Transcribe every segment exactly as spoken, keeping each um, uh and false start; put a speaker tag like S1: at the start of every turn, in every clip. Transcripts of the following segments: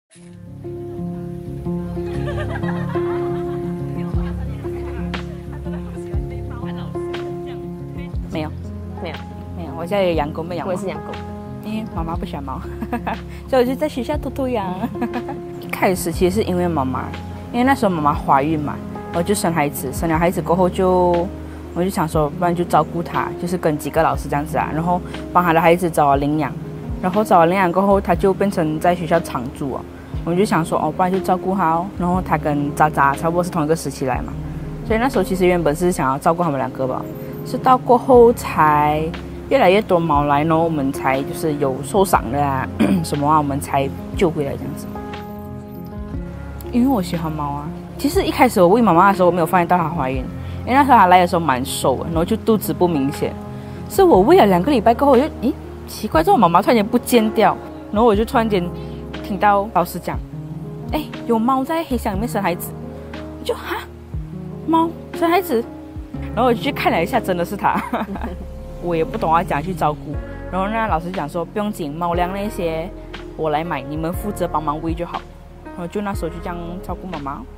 S1: 没有，
S2: 没有，
S1: 没有。我现在有养狗，没养猫。
S2: 我也是养狗，
S1: 因为妈妈不喜欢猫，所以我就在学校偷偷养。一开始其实是因为妈妈，因为那时候妈妈怀孕嘛，我就生孩子，生了孩子过后就，我就想说，不然就照顾她，就是跟几个老师这样子啊，然后帮她的孩子找了领养，然后找了领养过后，她就变成在学校常住啊。我就想说，哦，不然就照顾她哦。然后她跟渣渣差不多是同一个时期来嘛，所以那时候其实原本是想要照顾他们两个吧，是到过后才越来越多猫来呢，我们才就是有受伤的啊，什么啊，我们才救回来这样子。因为我喜欢猫啊。其实一开始我喂妈妈的时候，我没有发现到她怀孕，因为那时候她来的时候蛮瘦的，然后就肚子不明显。是我喂了两个礼拜过后，我就咦奇怪，这种妈妈突然间不见掉，然后我就突然间听到老师讲，哎，有猫在黑箱里面生孩子，我就哈，猫生孩子，然后我就去看了一下，真的是它。我也不懂要怎样去照顾，然后那老师讲说不用紧，猫粮那些我来买，你们负责帮忙喂就好。然后就那时候就这样照顾妈妈。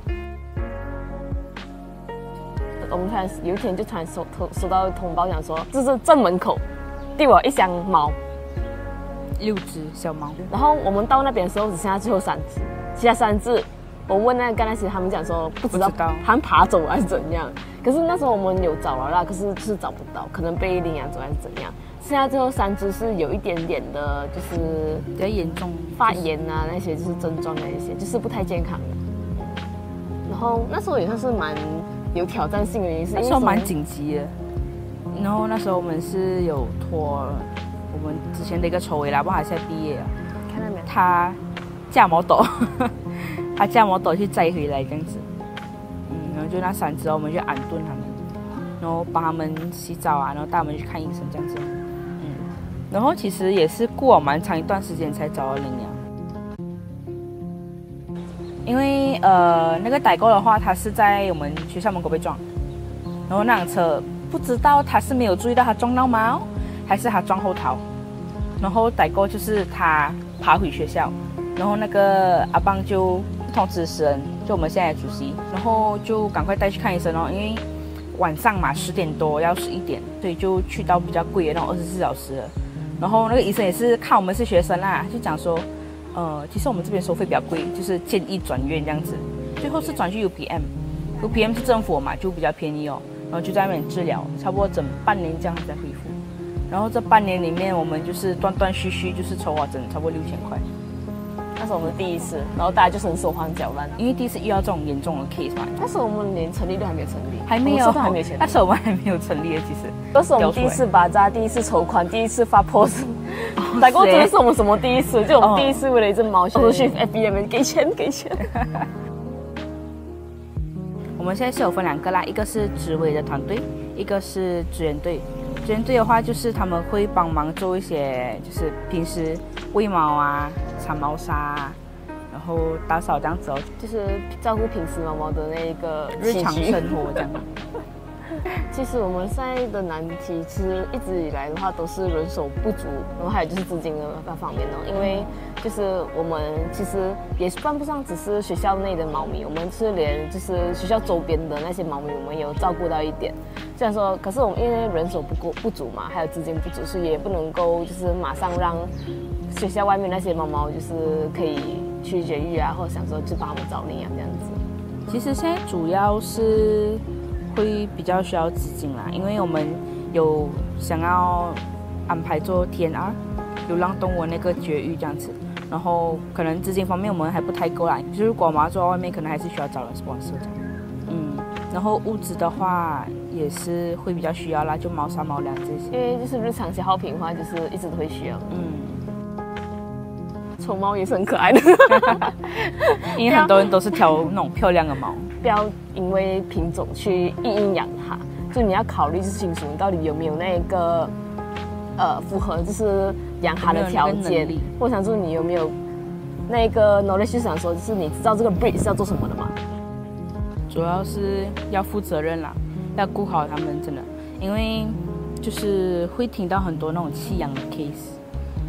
S2: 我们突然有一天就突然收收到通报，讲说就是正门口递我一箱猫，
S1: 六只小猫。
S2: 然后我们到那边的时候只剩下最后三只，其他三只我问那个那些他们讲说不知道，
S1: 不知道
S2: 他们爬走了还是怎样。可是那时候我们有找了啦，可是就是找不到，可能被领养走还是怎样。现在最后三只是有一点点的，就是
S1: 比较严重，
S2: 发炎啊那些就是症状那一些，就是不太健康的。然后那时候也算是蛮有挑战性的原因，是
S1: 那时候蛮紧急的。然后那时候我们是有托我们之前的一个筹委啦，不然他现在毕业了，
S2: 看到没有？
S1: 他驾摩托，他驾摩托去载回来这样子。嗯，然后就那三只，我们就安顿他们，然后帮他们洗澡啊，然后带他们去看医生这样子。嗯，然后其实也是过了蛮长一段时间才找到领养。因为呃那个代购的话，他是在我们学校门口被撞，然后那辆车不知道他是没有注意到他撞到猫，还是他撞后逃，然后代购就是他爬回学校，然后那个阿邦就通知死人，就我们现在的主席，然后就赶快带去看医生哦，因为晚上嘛十点多要十一点，所以就去到比较贵的那种二十四小时的，然后那个医生也是看我们是学生啦，就讲说。呃，其实我们这边收费比较贵，就是建议转院这样子。最后是转去 U P M，U P M 是政府嘛，就比较便宜哦。然后就在那边治疗，差不多整半年这样才恢复。然后这半年里面，我们就是断断续续就是筹划整差不多六千块。
S2: 那是我们第一次，然后大家就很手忙脚乱，
S1: 因为第一次遇到这种严重的 case 嘛。
S2: 那时候我们连成立都还没有成立，
S1: 还没有，
S2: 还没有成立。
S1: 那时候我们还没有成立的，其实。
S2: 都是我们第一次把扎，第一次筹款，第一次发 post。代购真的是我们什么第一次？就我们第一次为了一只猫，就去 F B 那边给钱给钱。
S1: 我们现在是有分两个啦，一个是执委的团队，一个是支援队。支援队的话，就是他们会帮忙做一些，就是平时喂猫啊、铲猫砂啊，然后打扫这样子哦，
S2: 就是照顾平时猫猫的那个
S1: 日常生活这样。
S2: 其实我们现在的难题，其实一直以来的话都是人手不足，然后还有就是资金的那方面哦。因为就是我们其实也算不上只是学校内的猫咪，我们是连就是学校周边的那些猫咪，我们也有照顾到一点。虽然说，可是我们因为人手不够不足嘛，还有资金不足，所以也不能够就是马上让学校外面那些猫猫就是可以去绝育啊，或者想说就帮他们找领养这样子。
S1: 其实现在主要是。会比较需要资金啦，因为我们有想要安排做 T N R 流浪动物那个绝育这样子，然后可能资金方面我们还不太够啦，就是如果我们要做到外面，可能还是需要找人 sponsor 这样。嗯，然后物资的话也是会比较需要啦，就猫砂、猫粮这些。
S2: 因为就是日常消耗品的话，就是一直都会需要。嗯，丑猫也是很可爱的，
S1: 因为很多人都是挑那种漂亮的猫。
S2: 不要因为品种去硬硬养它，就你要考虑清楚，你到底有没有那个呃符合就是养它的条件，或者想说你有没有那个 knowledge， 想说就是你知道这个 breed 是要做什么的吗？
S1: 主要是要负责任啦，要顾好它们，真的，因为就是会听到很多那种弃养的 case， 嗯，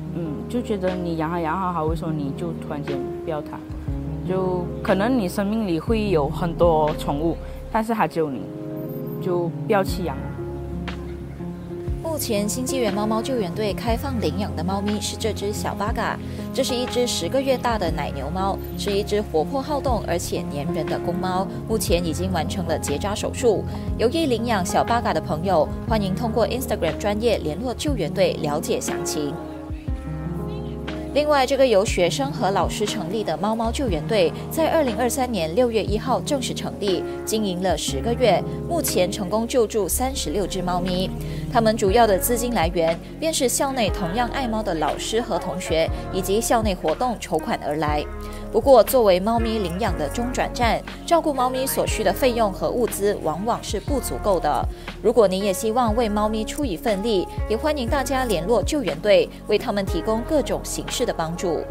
S1: 就觉得你养它养好好，为什么你就突然间不要它？就可能你生命里会有很多宠物，但是它只有你，就不要弃养。
S3: 目前新纪元猫猫救援队开放领养的猫咪是这只小巴嘎，这是一只十个月大的奶牛猫，是一只活泼好动而且粘人的公猫，目前已经完成了结扎手术。有意领养小巴嘎的朋友，欢迎通过 Instagram 专页联络救援队了解详情。另外，这个由学生和老师成立的猫猫救援队，在二零二三年六月一号正式成立，经营了十个月，目前成功救助三十六只猫咪。他们主要的资金来源，便是校内同样爱猫的老师和同学，以及校内活动筹款而来。不过，作为猫咪领养的中转站，照顾猫咪所需的费用和物资往往是不足够的。如果你也希望为猫咪出一份力，也欢迎大家联络救援队，为他们提供各种形式的帮助。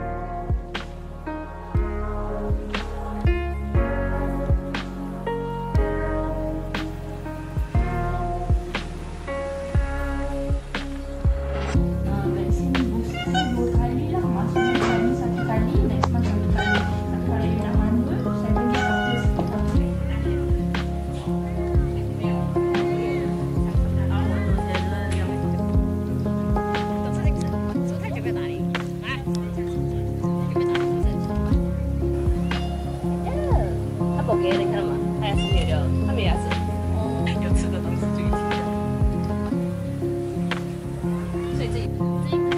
S2: 给你看了吗？它牙齿裂掉了，它没牙齿，有吃的东西就一起掉。所以这这。